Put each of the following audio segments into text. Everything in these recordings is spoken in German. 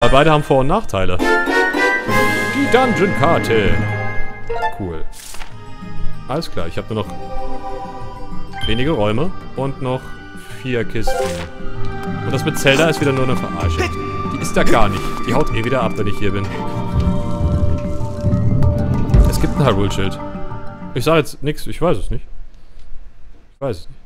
Aber beide haben Vor- und Nachteile. Die Dungeon-Karte. Cool. Alles klar, ich habe nur noch wenige Räume und noch 4 Kisten. Und das mit Zelda ist wieder nur eine Verarsche. Die ist da gar nicht. Die haut eh wieder ab, wenn ich hier bin. Es gibt ein Hyrule-Schild. Ich sage jetzt nichts, ich weiß es nicht. Ich weiß es nicht.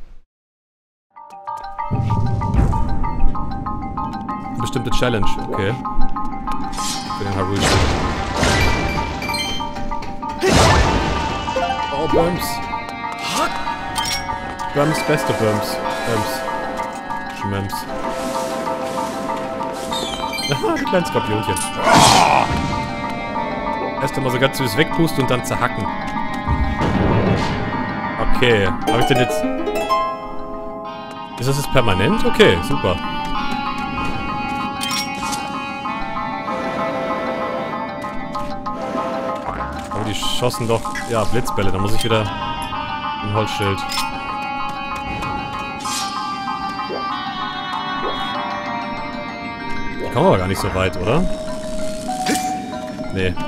Eine bestimmte Challenge, okay. Für den Hyrule-Schild. Oh, Bums. Bums, beste Bums. Schmems. Aha, die kleinen Skorpionchen. Erst einmal so ganz süß wegpusten und dann zerhacken. Okay, habe ich denn jetzt... Ist das jetzt permanent? Okay, super. Aber die schossen doch... Ja, Blitzbälle, da muss ich wieder... Ein Holzschild. Ich komme aber gar nicht so weit, oder? Nee.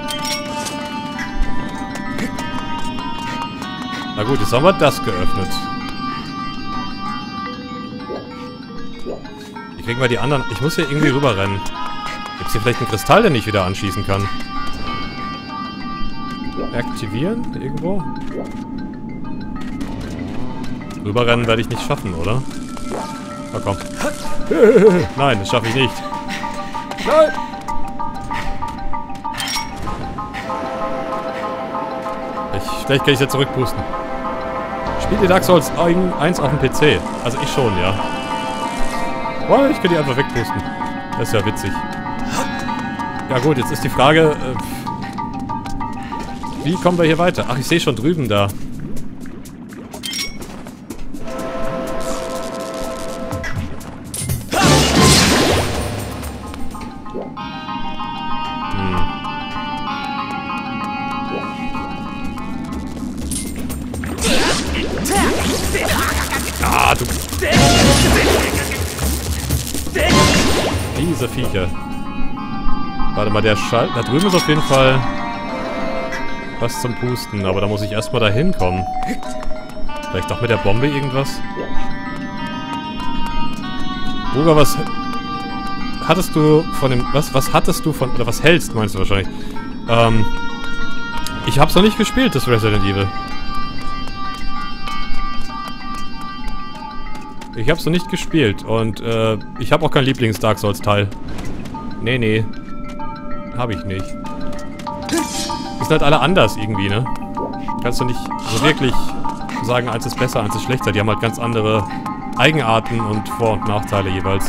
Na gut, jetzt haben wir das geöffnet. Wie kriegen wir die anderen... Ich muss hier irgendwie rüberrennen. Gibt es hier vielleicht einen Kristall, den ich wieder anschießen kann? Aktivieren? Irgendwo? Rüberrennen werde ich nicht schaffen, oder? Na komm. Nein, das schaffe ich nicht. Nein! Vielleicht kann ich jetzt zurückpusten. Spielt ihr Dark Souls 1 auf dem PC? Also ich schon, ja. Boah, ich kann die einfach wegpusten. Das ist ja witzig. Ja gut, jetzt ist die Frage... wie kommen wir hier weiter? Ach, ich sehe schon drüben da. Ah, du... Diese Viecher. Warte mal, der Schall... Da drüben ist auf jeden Fall... was zum Pusten, aber da muss ich erstmal da hinkommen. Vielleicht doch mit der Bombe irgendwas? Bruder, was... hattest du von dem... Was hattest du von... Oder was hältst, meinst du wahrscheinlich? Ich hab's noch nicht gespielt, das Resident Evil. Ich hab's noch nicht gespielt und ich habe auch kein Lieblings-Dark Souls-Teil. Nee. Hab ich nicht. Die sind halt alle anders irgendwie, ne? Kannst du nicht so wirklich sagen, eins ist besser, eins ist schlechter. Die haben halt ganz andere Eigenarten und Vor- und Nachteile jeweils.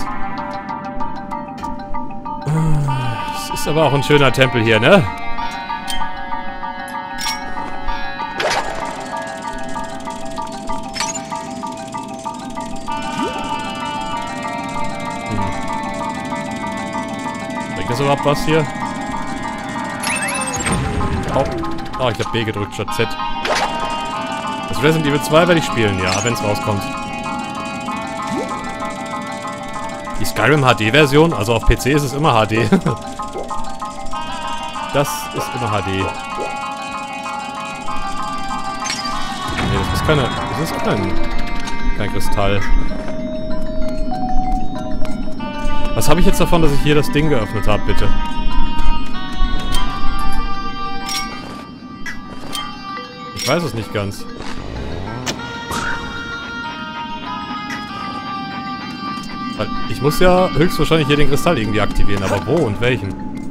Es ist aber auch ein schöner Tempel hier, ne? Bringt das überhaupt was hier? Oh, ich hab B gedrückt statt Z. Das Resident Evil 2 werde ich spielen, ja, wenn es rauskommt. Die Skyrim HD-Version, also auf PC ist es immer HD. Das ist immer HD. Nee, das ist keine... Das ist kein Kristall. Was habe ich jetzt davon, dass ich hier das Ding geöffnet habe, bitte? Ich weiß es nicht ganz. Weil ich muss ja höchstwahrscheinlich hier den Kristall irgendwie aktivieren, aber wo und welchen?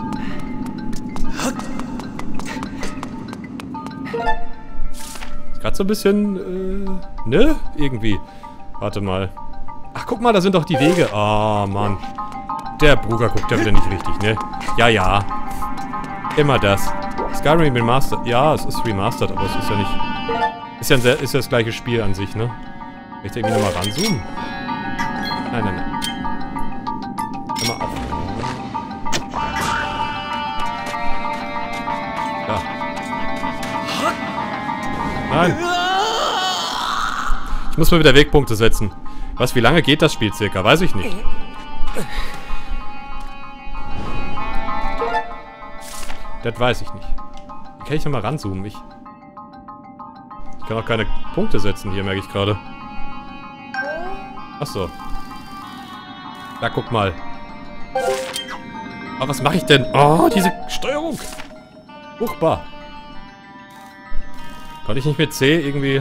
Ist gerade so ein bisschen, ne? Irgendwie. Warte mal. Ach, guck mal, da sind doch die Wege. Ah, Mann. Der Bruder guckt ja wieder nicht richtig, ne? Ja. Immer das. Skyrim Remastered. Ja, es ist remastered, aber es ist ja nicht... Ist ja das gleiche Spiel an sich, ne? Kann ich da irgendwie nochmal ranzoomen? Nein. Hör mal auf. Ja. Nein. Ich muss mal wieder Wegpunkte setzen. Was, wie lange geht das Spiel circa? Weiß ich nicht. Das weiß ich nicht. Wie kann ich denn mal ranzoomen? Ich kann auch keine Punkte setzen hier, merke ich gerade. Achso. Da, guck mal. Aber was mache ich denn? Oh, diese Steuerung. Furchtbar. Konnte ich nicht mit C irgendwie...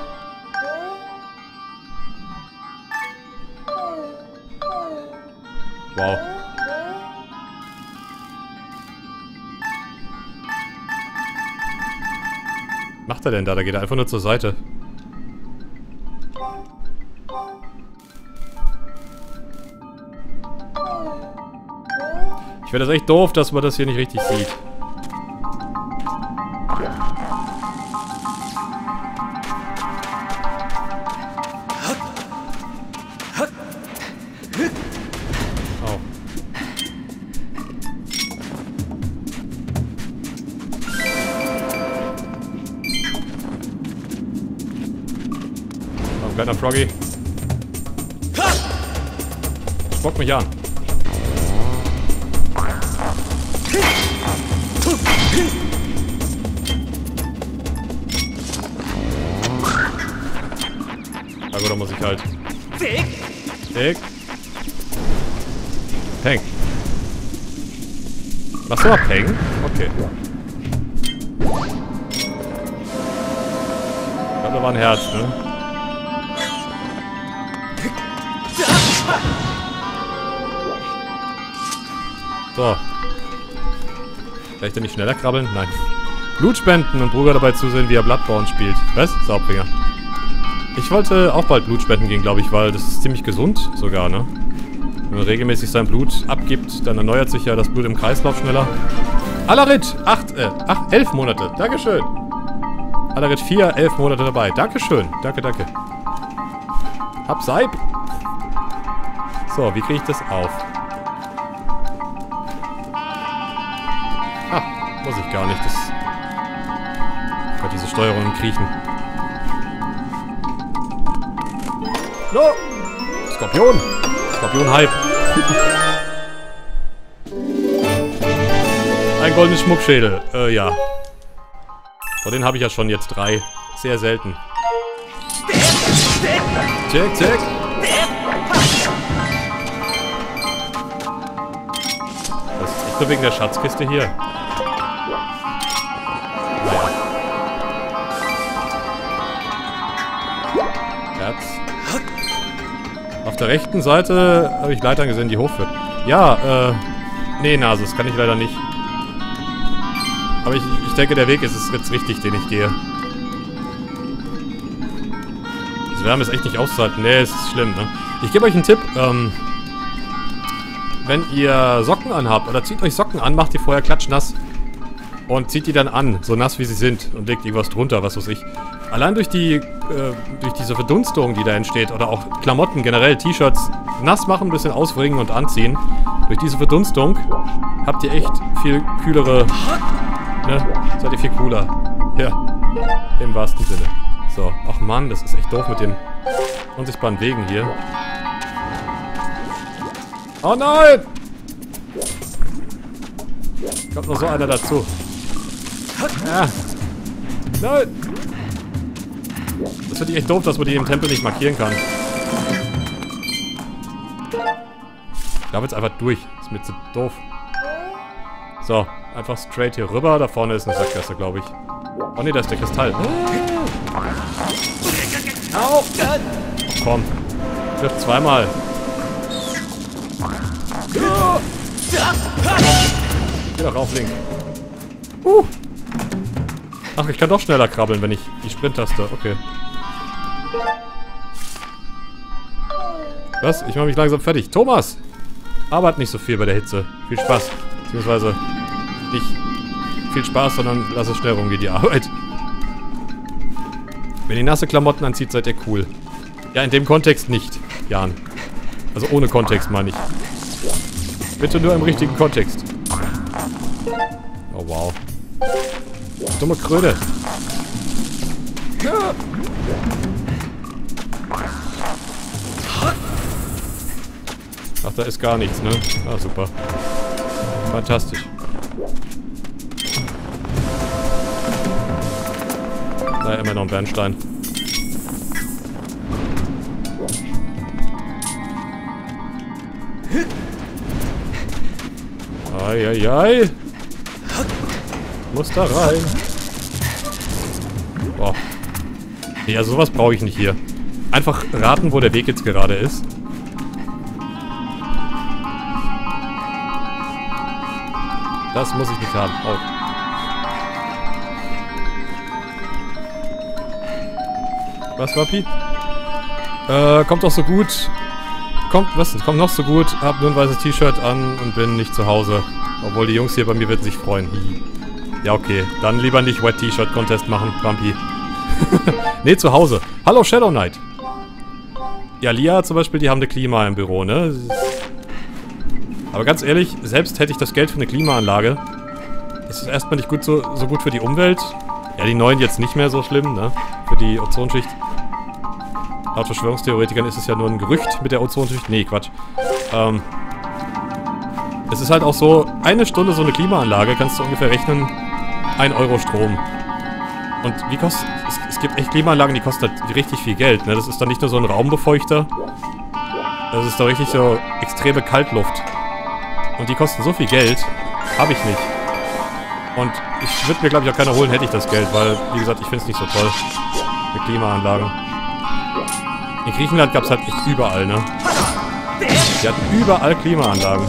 Wow. Was macht er denn da? Da geht er einfach nur zur Seite. Ich finde das echt doof, dass man das hier nicht richtig sieht. Oh. Komm, kleiner Froggy. Spuck mich an. Na gut, da muss ich halt. Dick. Peng. Machst du mal Peng? Okay. Ich glaube, da war ein Herz, ne? So. Kann ich denn nicht schneller krabbeln? Nein. Blut spenden und Bruder dabei zusehen, wie er Bloodborne spielt. Was? Saubfinger. Ich wollte auch bald Blut spenden gehen, glaube ich, weil das ist ziemlich gesund sogar, ne? Wenn man regelmäßig sein Blut abgibt, dann erneuert sich ja das Blut im Kreislauf schneller. Alarit! 11 Monate. Dankeschön. Alarit 4, 11 Monate dabei. Dankeschön. Danke, danke. Hab Seib. So, wie kriege ich das auf? Ah, muss ich gar nicht. Das... Gott, diese Steuerung im Kriechen. No! Skorpion! Skorpion-Hype. Ein goldenes Schmuckschädel. Ja. So, den habe ich ja schon jetzt 3. Sehr selten. Check, check. Das ist echt nur wegen der Schatzkiste hier. Naja. Herz. Auf der rechten Seite habe ich Leitern gesehen, die hochführt. Ja, nee, Nase, das kann ich leider nicht. Aber ich denke, der Weg ist es jetzt richtig, den ich gehe. Diese Wärme ist echt nicht auszuhalten. Nee, es ist schlimm, ne? Ich gebe euch einen Tipp, wenn ihr Socken anhabt, oder zieht euch Socken an, macht die vorher klatschnass. Und zieht die dann an, so nass wie sie sind. Und legt irgendwas drunter, was weiß ich. Allein durch diese Verdunstung, die da entsteht, oder auch Klamotten generell, T-Shirts, nass machen, ein bisschen auswringen und anziehen. Durch diese Verdunstung habt ihr echt viel kühlere, ne? Seid ihr viel cooler. Ja, im wahrsten Sinne. So, ach Mann, das ist echt doof mit den unsichtbaren Wegen hier. Oh nein! Kommt noch so einer dazu. Ja. Nein! Das finde ich echt doof, dass man die im Tempel nicht markieren kann. Ich laufe jetzt einfach durch. Das ist mir zu doof. So, einfach straight hier rüber. Da vorne ist eine Sackgasse, glaube ich. Oh ne, da ist der Kristall. Au! Komm. Trifft zweimal. Geh doch rauf, Link. Ach, ich kann doch schneller krabbeln, wenn ich die Sprint-Taste. Okay. Was? Ich mache mich langsam fertig. Thomas! Arbeit nicht so viel bei der Hitze. Viel Spaß. Beziehungsweise nicht viel Spaß, sondern lass es schnell rumgehen, die Arbeit. Wenn ihr nasse Klamotten anzieht, seid ihr cool. Ja, in dem Kontext nicht, Jan. Also ohne Kontext, meine ich. Bitte nur im richtigen Kontext. Oh, wow. Dumme Kröte. Ach, da ist gar nichts, ne? Ah, super. Fantastisch. Da immer noch ein Bernstein. Eieiei. Muss da rein. Boah. Ja, sowas brauche ich nicht hier. Einfach raten, wo der Weg jetzt gerade ist. Das muss ich nicht haben. Oh. Was, Wappi? Kommt doch so gut. Kommt noch so gut. Hab nur ein weißes T-Shirt an und bin nicht zu Hause. Obwohl die Jungs hier bei mir würden sich freuen. Ja, okay. Dann lieber nicht Wet T-Shirt Contest machen, Bumpy. Nee, zu Hause. Hallo, Shadow Knight. Ja, Lia zum Beispiel, die haben eine Klima im Büro, ne? Aber ganz ehrlich, selbst hätte ich das Geld für eine Klimaanlage. Das ist erstmal nicht gut so gut für die Umwelt. Ja, die neuen jetzt nicht mehr so schlimm, ne? Für die Ozonschicht. Laut Verschwörungstheoretikern ist es ja nur ein Gerücht mit der Ozonschicht. Nee, Quatsch. Es ist halt auch so, eine Stunde so eine Klimaanlage kannst du ungefähr rechnen, 1 Euro Strom. Und wie kostet... Es gibt echt Klimaanlagen, die kosten halt richtig viel Geld, ne? Das ist dann nicht nur so ein Raumbefeuchter. Das ist doch richtig so extreme Kaltluft. Und die kosten so viel Geld. Habe ich nicht. Und ich würde mir, glaube ich, auch keine holen, hätte ich das Geld, weil, wie gesagt, ich finde es nicht so toll. Mit Klimaanlagen. In Griechenland gab es halt echt überall, ne? Die hatten überall Klimaanlagen.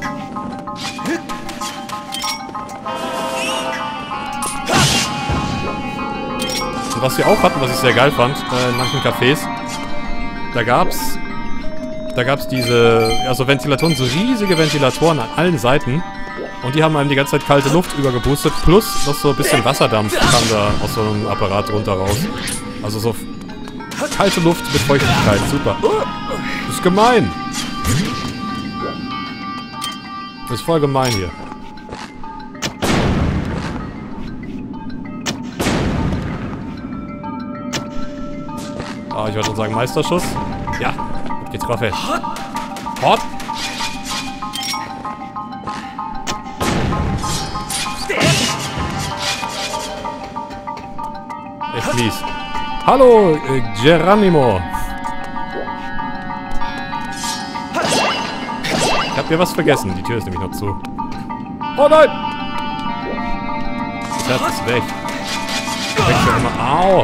Und was sie auch hatten, was ich sehr geil fand, in manchen Cafés, da gab's diese, also Ventilatoren, so riesige Ventilatoren an allen Seiten. Und die haben einem die ganze Zeit kalte Luft übergeboostet, plus noch so ein bisschen Wasserdampf kam da aus so einem Apparat runter raus. Also so kalte Luft mit Feuchtigkeit, super. Das ist gemein. Das ist voll gemein hier. Ah, ich wollte schon sagen Meisterschuss. Ja, getroffen. Hot. Echt mies. Hallo, Geronimo. Ich hab hier was vergessen. Die Tür ist nämlich noch zu. Oh nein! Das Herz ist weg. Weg für immer. Au!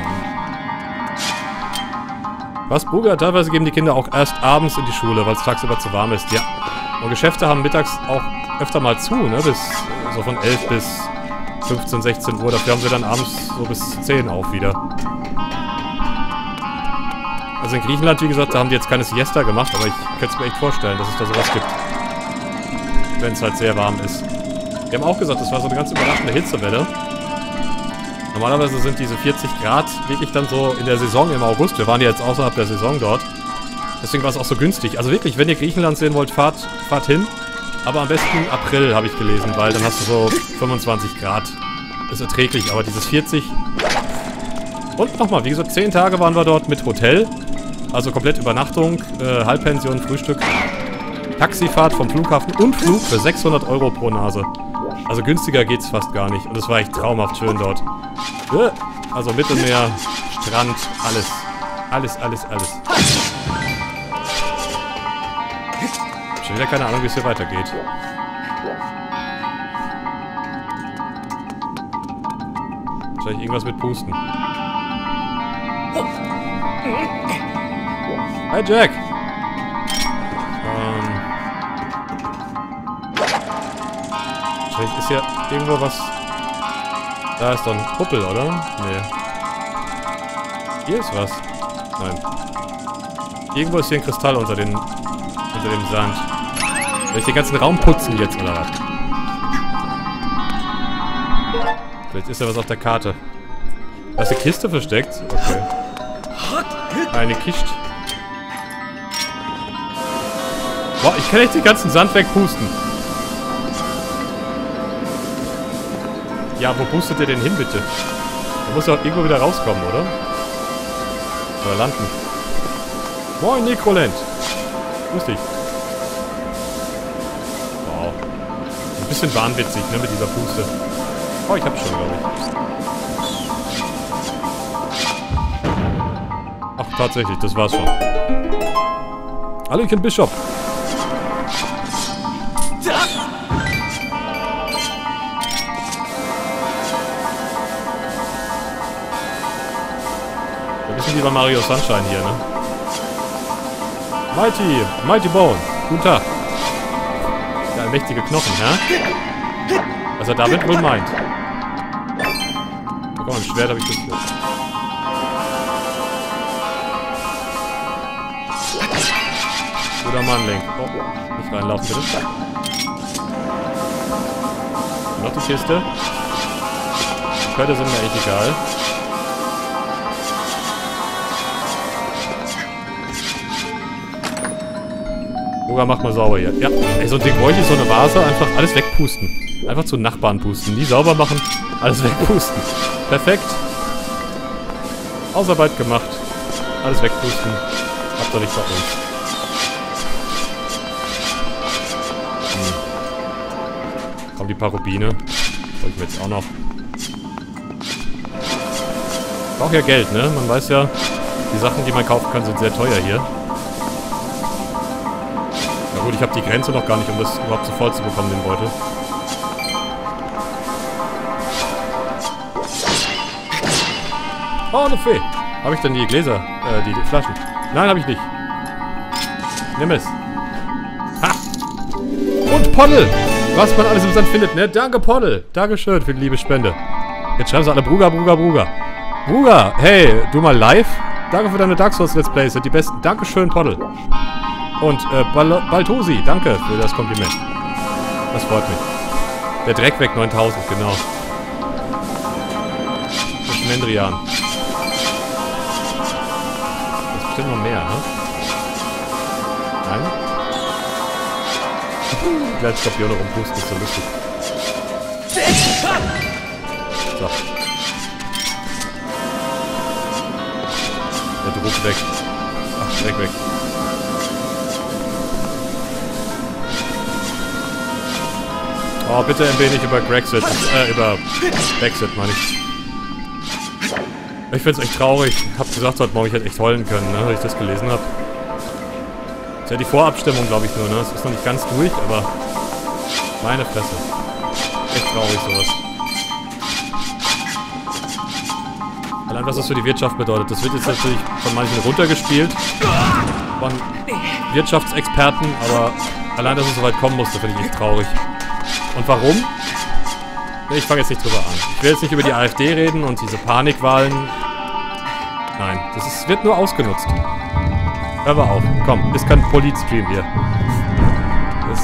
Was, Bruder? Teilweise geben die Kinder auch erst abends in die Schule, weil es tagsüber zu warm ist. Ja. Und Geschäfte haben mittags auch öfter mal zu, ne? Bis so von 11 bis 15, 16 Uhr. Dafür haben sie dann abends so bis 10 auf wieder. Also in Griechenland, wie gesagt, da haben die jetzt keine Siesta gemacht, aber ich könnte es mir echt vorstellen, dass es da sowas gibt. Wenn es halt sehr warm ist. Die haben auch gesagt, das war so eine ganz überraschende Hitzewelle. Normalerweise sind diese 40 Grad wirklich dann so in der Saison im August. Wir waren ja jetzt außerhalb der Saison dort. Deswegen war es auch so günstig. Also wirklich, wenn ihr Griechenland sehen wollt, fahrt hin. Aber am besten April, habe ich gelesen, weil dann hast du so 25 Grad. Ist erträglich, aber dieses 40... Und nochmal, wie gesagt, 10 Tage waren wir dort mit Hotel. Also komplett Übernachtung, Halbpension, Frühstück, Taxifahrt vom Flughafen und Flug für 600 Euro pro Nase. Also günstiger geht's fast gar nicht. Und es war echt traumhaft schön dort. Also Mittelmeer, Strand, alles. Alles. Schon wieder keine Ahnung, wie es hier weitergeht. Wahrscheinlich irgendwas mit Pusten. Hi Jack! Wahrscheinlich ist hier irgendwo was... Da ist doch ein Kuppel, oder? Nee. Hier ist was. Nein. Irgendwo ist hier ein Kristall unter dem Sand. Will ich den ganzen Raum putzen jetzt, oder was? Vielleicht ist ja was auf der Karte. Da ist eine Kiste versteckt? Okay. Eine Kiste. Boah, ich kann echt den ganzen Sand wegpusten. Ja, wo pustet ihr denn hin, bitte? Der muss ja auch irgendwo wieder rauskommen, oder? Oder landen. Moin, Necrolent. Grüß dich. Wow. Ein bisschen wahnwitzig, ne, mit dieser Puste. Oh, ich hab's schon, glaube ich. tatsächlich, das war's schon. Hallöchen, Bishop. Ein bisschen wie bei Mario Sunshine hier, ne? Mighty Bone. Guten Tag. Ja, mächtige Knochen, hä? Was er damit wohl meint. Oh, guck mal, im Schwert habe ich das hier. Guter Mann, Link. Oh, nicht reinlaufen, bitte. Noch die Kiste. Die Köder sind mir echt egal. Bruga, mach mal sauber hier. Ja, ey, so ein Ding bräuchte ich, so eine Vase, einfach alles wegpusten. Einfach zu Nachbarn pusten. Nie sauber machen, alles wegpusten. Perfekt. Hausarbeit gemacht. Alles wegpusten. Habt ihr nicht bei uns. Kommt die paar Rubine. Wollte ich mir jetzt auch noch. Braucht ja Geld, ne? Man weiß ja, die Sachen, die man kaufen kann, sind sehr teuer hier. Na gut, ich habe die Grenze noch gar nicht, um das überhaupt so voll zu bekommen, den Beutel. Oh, eine Fee. Habe ich denn die Gläser? Die Flaschen? Nein, habe ich nicht. Nimm es. Ha! Und Poddel! Was man alles im Sand findet, ne? Danke, Poddel. Dankeschön für die liebe Spende. Jetzt schreiben sie alle Bruga, Bruga, Bruga. Bruga, hey, du mal live? Danke für deine Dark Souls Let's Plays, sind die besten. Dankeschön, Poddel. Und, Baltosi, danke für das Kompliment. Das freut mich. Der Dreck weg 9000, genau. Und Mendrian. Das ist bestimmt noch mehr, ne? Nein? Gleich Skorpione rumpusten, ist so lustig. So. Der Druck weg. Ach, Dreck weg. Oh, bitte MB nicht über Brexit. Über Brexit, meine ich. Ich find's echt traurig. Ich hab gesagt heute Morgen, ich hätte echt heulen können, ne, als ich das gelesen habe. Das ist ja die Vorabstimmung, glaube ich nur, ne? Es ist noch nicht ganz durch, aber meine Fresse. Echt traurig, sowas. Allein, was das für die Wirtschaft bedeutet. Das wird jetzt natürlich von manchen runtergespielt. Von Wirtschaftsexperten, aber allein, dass es so weit kommen musste, finde ich echt traurig. Und warum? Nee, ich fange jetzt nicht drüber an. Ich will jetzt nicht über die AfD reden und diese Panikwahlen. Nein, das wird nur ausgenutzt. Hör mal auf. Komm, ist kein Polit-Stream hier. Das...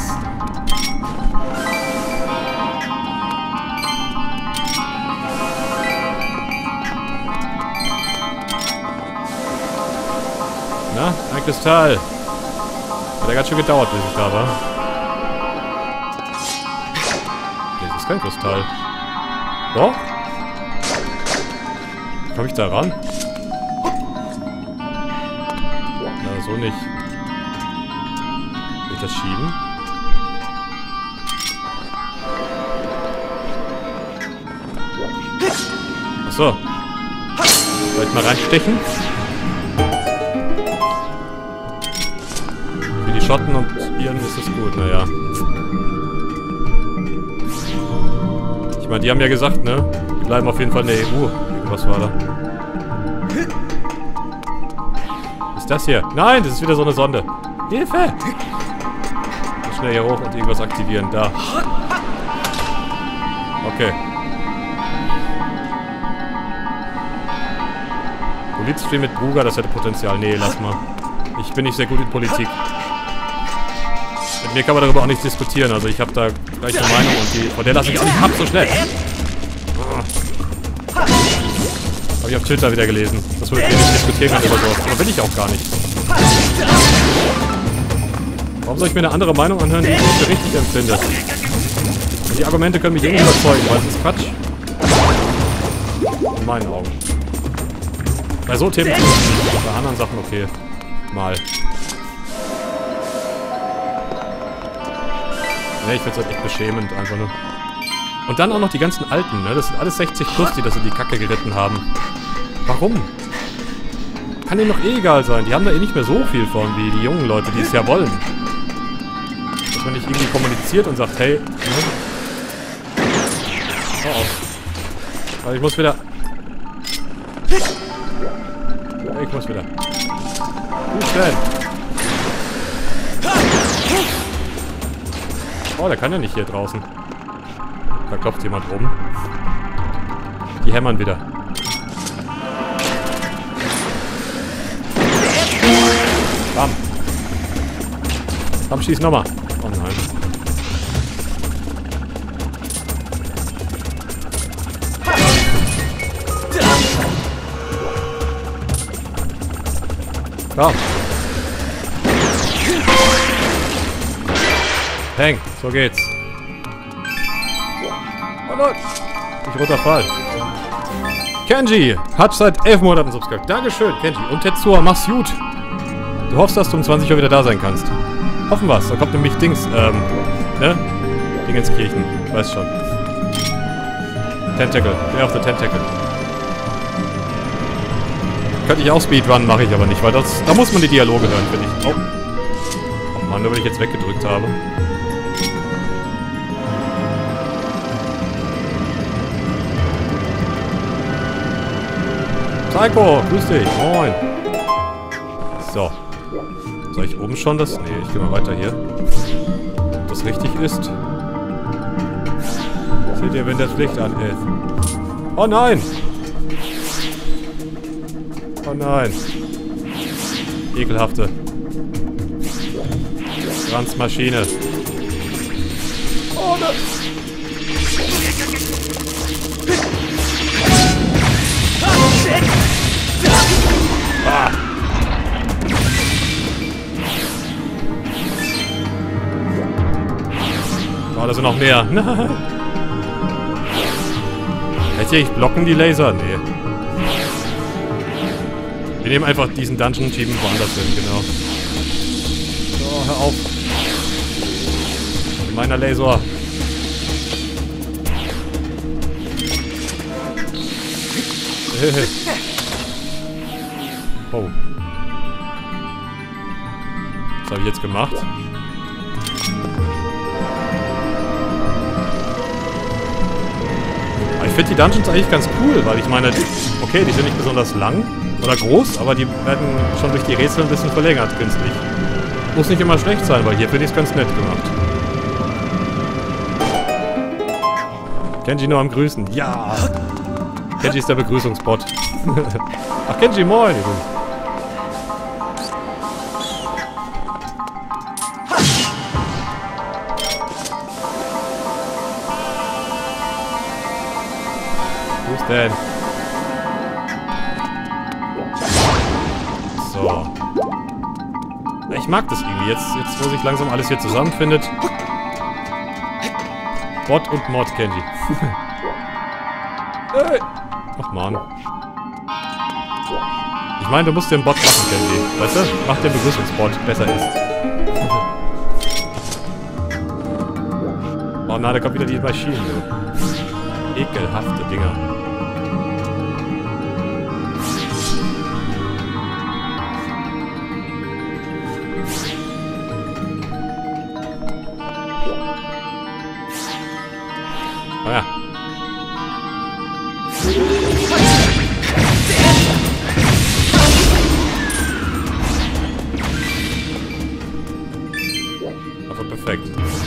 Na, ein Kristall. Hat ja ganz schön gedauert, bis ich da war. Das ist kein Kristall. Doch? Komm ich da ran? Na, so nicht. Will ich das schieben? Achso. Soll ich mal reinstechen? Für die Schotten und Iren ist es gut, naja. Ich meine, die haben ja gesagt, ne? Die bleiben auf jeden Fall in der EU. Was war da? Was ist das hier? Nein, das ist wieder so eine Sonde. Hilfe! Schnell hier hoch und irgendwas aktivieren. Da. Okay. Politstream mit Bruga, das hätte Potenzial. Nee, lass mal. Ich bin nicht sehr gut in Politik. Mit mir kann man darüber auch nicht diskutieren. Also ich habe da gleich eine Meinung und die, von der lasse ich auch nicht ab so schnell. Habe ich auf Twitter wieder gelesen, dass wir mit mir nicht diskutieren können über sowas. Aber will ich auch gar nicht. Warum soll ich mir eine andere Meinung anhören, die ich für richtig empfinde? Und die Argumente können mich eh nicht überzeugen, weil es ist Quatsch. In meinen Augen. Bei so Themen, bei anderen Sachen okay. Mal. Ne, ich find's halt echt beschämend, einfach nur. Und dann auch noch die ganzen Alten, ne? Das sind alles 60 plus, die das in die Kacke geritten haben. Warum? Kann denen doch eh egal sein. Die haben da eh nicht mehr so viel von, wie die jungen Leute, die es ja wollen. Dass man nicht irgendwie kommuniziert und sagt, hey... Oh. Also ich muss wieder... Ich muss wieder... Gut denn. Oh, der kann ja nicht hier draußen. Da klopft jemand rum. Die hämmern wieder. Bam. Bam, schieß nochmal. Oh nein. Komm. Häng, so geht's. Oh nein. Ich runterfall. Kenji hat seit 11 Monaten subscribed. Dankeschön, Kenji. Und Tetsuo, mach's gut. Du hoffst, dass du um 20 Uhr wieder da sein kannst. Hoffen wir's. Da kommt nämlich Dings, ne? Dingenskirchen. Weiß schon. Tentacle. Day of the Tentacle. Könnte ich auch Speedrun, mache ich aber nicht, weil da muss man die Dialoge hören, finde ich. Oh Mann, nur weil ich jetzt weggedrückt habe. Psycho, grüß dich. Moin. So. Soll ich oben schon das? Nee, ich gehe mal weiter hier. Ob das richtig ist? Seht ihr, wenn das Licht an ist? Oh nein! Oh nein. Ekelhafte. Transmaschine. Oh nein. Ah. Oh, da sind noch mehr. Nein. Hätte ich blocken die Laser? Nee. Wir nehmen einfach diesen Dungeon, schieben woanders hin, genau. So, hör auf. Meiner Laser. Oh. Was habe ich jetzt gemacht? Aber ich finde die Dungeons eigentlich ganz cool, weil ich meine, okay, die sind nicht besonders lang oder groß, aber die werden schon durch die Rätsel ein bisschen verlängert künstlich. Muss nicht immer schlecht sein, weil hier finde ich es ganz nett gemacht. Kenji nur am Grüßen. Ja! Kenji ist der Begrüßungsbot. Ach, Kenji, moin! Wo ist denn? So. Ich mag das irgendwie. Jetzt wo sich langsam alles hier zusammenfindet. Bot und Mod, Kenji. Ach man. Ich meine, du musst den Bot machen, Kenji. Weißt du? Mach den Begrüßungsbot. Besser ist. Oh nein, da kommt wieder die Maschine. Ekelhafte Dinger. Oh ja. Also perfekt.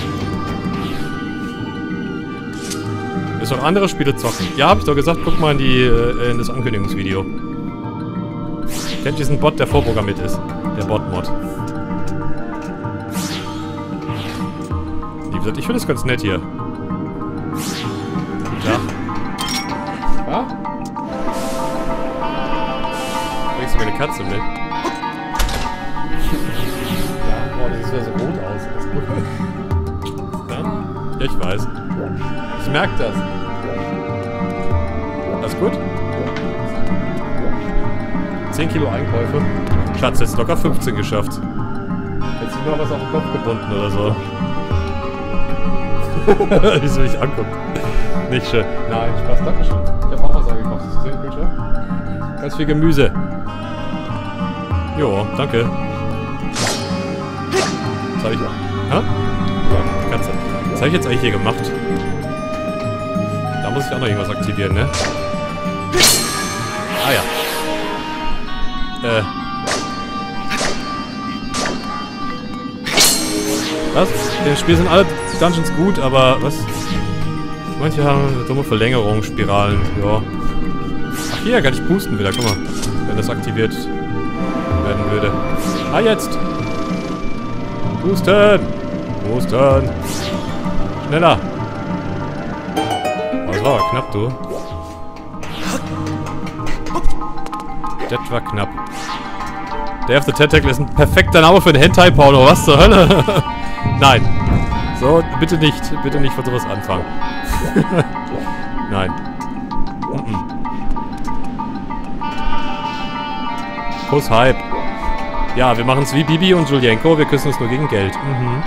Ist auch andere Spiele zocken. Ja, hab ich doch gesagt, guck mal in das Ankündigungsvideo. Kennt diesen Bot, der vorprogrammiert ist. Der Bot-Mod. Wie gesagt, ich finde das ganz nett hier. Ja. Ja? Bringst du mir eine Katze mit? Ja, boah, das sieht ja so rot aus. Das ist gut. Ja? Ja, ich weiß. Ich merke das. Alles gut? 10 Kilo Einkäufe. Schatz, jetzt locker 15 geschafft. Jetzt ist noch was auf den Kopf gebunden oder so. Wie sie mich anguckt. Nicht schön. Nein, Spaß, dankeschön. Ich hab auch was eingekauft. Hast du gesehen, Kühlschrank? Ganz viel Gemüse. Jo, danke. Was habe ich... Hä? Ja, die Katze. Was habe ich jetzt eigentlich hier gemacht? Da muss ich auch noch irgendwas aktivieren, ne? Ah ja. Was? In dem Spiel sind alle Dungeons gut, aber was? Manche haben dumme Verlängerungen, Spiralen, ja. Ach hier, kann ich pusten wieder, guck mal. Wenn das aktiviert werden würde. Ah, jetzt! Pusten! Pusten! Schneller! Oh, das war aber knapp, du. Das war knapp. Day of the Tentacle ist ein perfekter Name für ein Hentai-Porno. Was zur Hölle? Nein. So, bitte nicht. Bitte nicht von sowas anfangen. Nein. Kuss Hype. Ja, wir machen es wie Bibi und Julienko. Wir küssen uns nur gegen Geld. Mhm.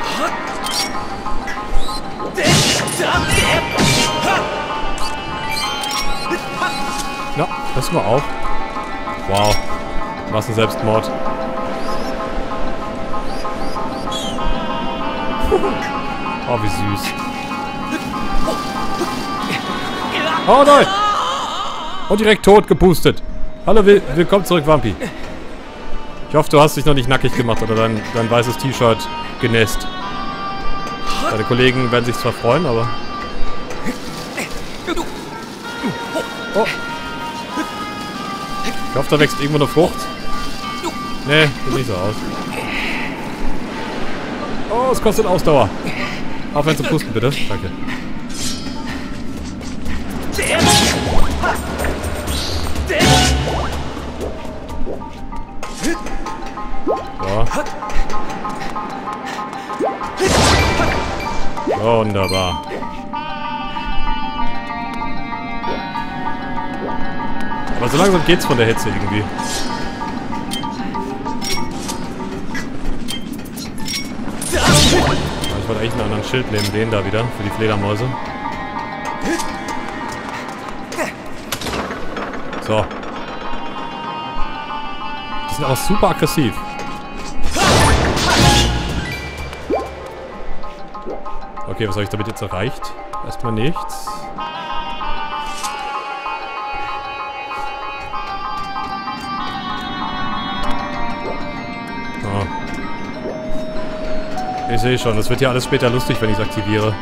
Na, pass mal auf. Wow. Was ein Selbstmord. Oh, wie süß. Oh nein! Und direkt tot gepustet. Hallo, willkommen zurück, Vampi. Ich hoffe, du hast dich noch nicht nackig gemacht oder dein weißes T-Shirt genässt. Deine Kollegen werden sich zwar freuen, aber... Oh. Ich hoffe, da wächst irgendwo eine Frucht. Nee, sieht nicht so aus. Oh, es kostet Ausdauer. Aufhören zu pusten, bitte. Danke. So. Wunderbar. Aber so langsam geht's von der Hitze irgendwie. Ich wollte eigentlich einen anderen Schild nehmen, den da wieder, für die Fledermäuse. So. Die sind auch super aggressiv. Okay, was habe ich damit jetzt erreicht? Erstmal nichts. Oh. Ich sehe schon, das wird ja alles später lustig, wenn ich es aktiviere.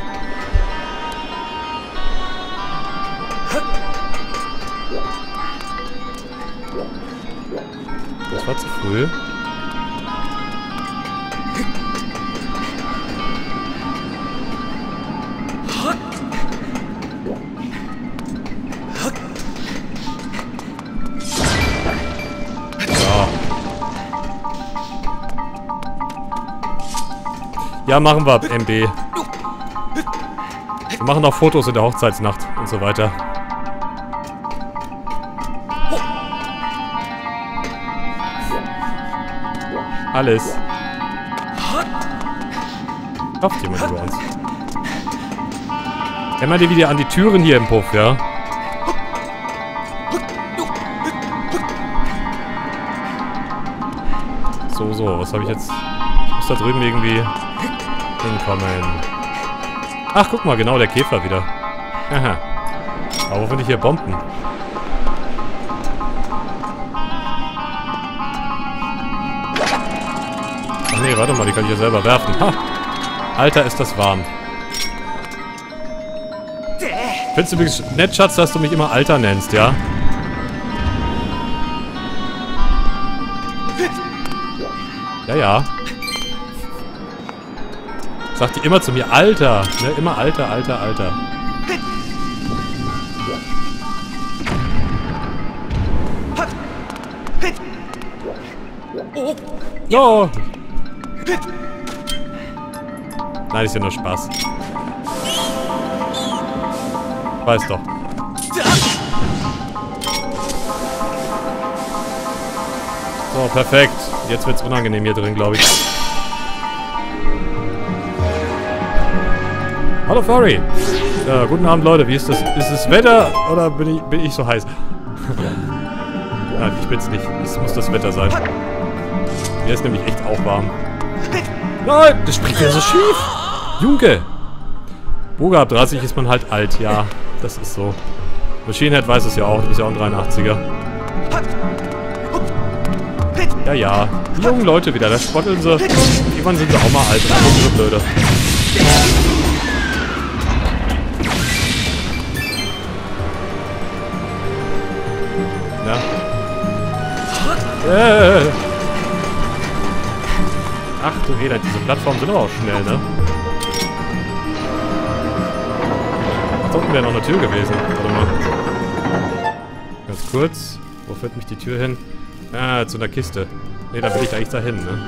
Das war zu früh. Ja, machen wir, MB. Wir machen auch Fotos in der Hochzeitsnacht und so weiter. Alles. Klopft jemand über uns. Hämmer die wieder an die Türen hier im Puff, ja? So, was habe ich jetzt? Ich muss da drüben irgendwie hinkommen. Ach, guck mal, genau, der Käfer wieder. Aha. Aber wo finde ich hier Bomben? Ach nee, warte mal, die kann ich ja selber werfen. Ha! Alter, ist das warm. Findest du übrigens nett, Schatz, dass du mich immer Alter nennst, ja? Ja, ja. Sagt die immer zu mir, Alter. Ne? Immer Alter, Alter, Alter. No. Nein, ist ja nur Spaß. Weiß doch. So, perfekt. Jetzt wird's unangenehm hier drin, glaube ich. Hallo Furry! Guten Abend Leute, wie ist das? Ist das Wetter oder bin ich so heiß? Nein, ich bin's nicht. Es muss das Wetter sein. Mir ist nämlich echt auch warm. Nein, das springt ja so schief. Junge. Boga, ab 30 ist man halt alt, ja. Das ist so. Machine Head weiß es ja auch, du bist ja auch ein 83er. Ja, ja. Die jungen Leute wieder, da spotteln sie. Irgendwann sind sie auch mal alt und dann sind sie blöde. Ja. Ach du Elend, diese Plattformen sind aber auch schnell, ne? Da unten wäre noch eine Tür gewesen. Warte mal. Ganz kurz. Wo führt mich die Tür hin? Ah, zu einer Kiste. Ne, da will ich eigentlich dahin, ne?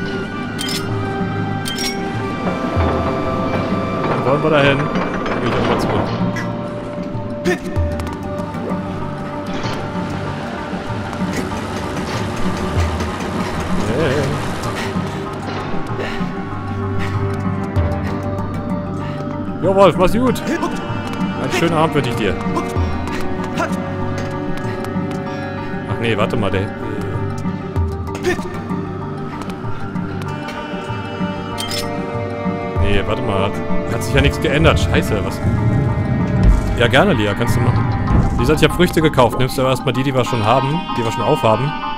Dann wollen wir dahin. Dann gehe ich auch mal zurück. Jo, Wolf, mach's gut. Einen schönen Abend wünsche ich dir. Ach nee, warte mal, der... Nee, warte mal. Hat sich ja nichts geändert. Scheiße, was... Ja, gerne, Lia, kannst du machen. Wie gesagt, ich habe Früchte gekauft. Nimmst du erstmal die wir schon haben, die wir schon aufhaben.